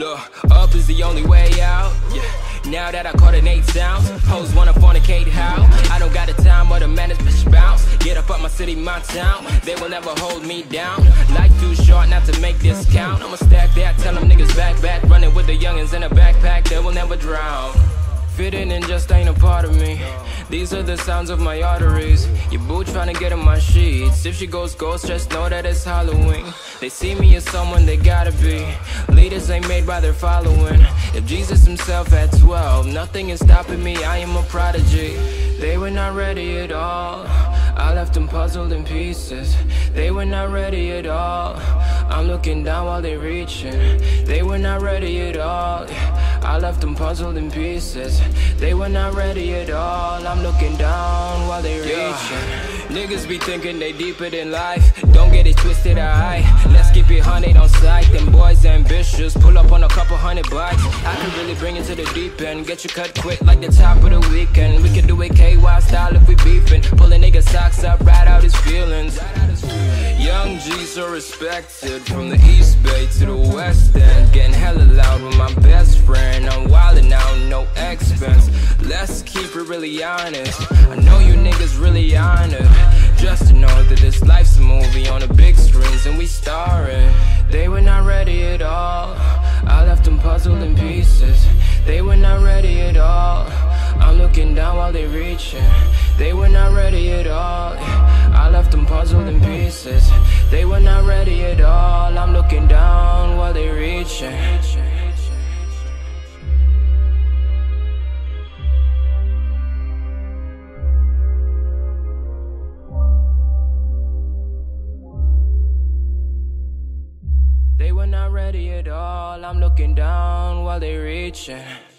Look, up is the only way out. Yeah. Now that I coordinate sounds, hoes wanna fornicate how? I don't got the time or the manage bitch bounce. Get up my city, my town. They will never hold me down. Life too short not to make this count. I'ma stack that, tell them niggas back. Running with the youngins in a backpack, they will never drown. Fitting in just ain't a part of me. These are the sounds of my arteries. Your boo tryna get in my sheets. If she goes ghost, just know that it's Halloween. They see me as someone they gotta be. Leaders ain't made by their following. If Jesus himself had 12, nothing is stopping me, I am a prodigy. They were not ready at all. I left them puzzled in pieces. They were not ready at all. I'm looking down while they reaching. They were not ready at all. I left them puzzled in pieces. They were not ready at all. I'm looking down while they reaching. Niggas be thinking they deeper than life. Don't get it twisted, alright. Let's keep it 100 on sight. Them boys ambitious, pull up on a couple hundred bikes. I can really bring it to the deep end. Get you cut quick like the top of the weekend. We can do it KY style if we beefing. Pull a nigga socks up, ride out his feelings. Young G so respected. From the East Bay to the West End. Getting hella loud with my best friend. I'm wildin' out, no expense. Let's keep it really honest. I know you niggas really honored. Just to know that this life's a movie on the big screens and we starring. They were not ready at all. I left them puzzled in pieces. They were not ready at all. I'm looking down while they reaching. They were not ready at all. I left them puzzled in pieces. They were not ready at all. I'm looking down while they reaching. They were not ready at all. I'm looking down while they reaching.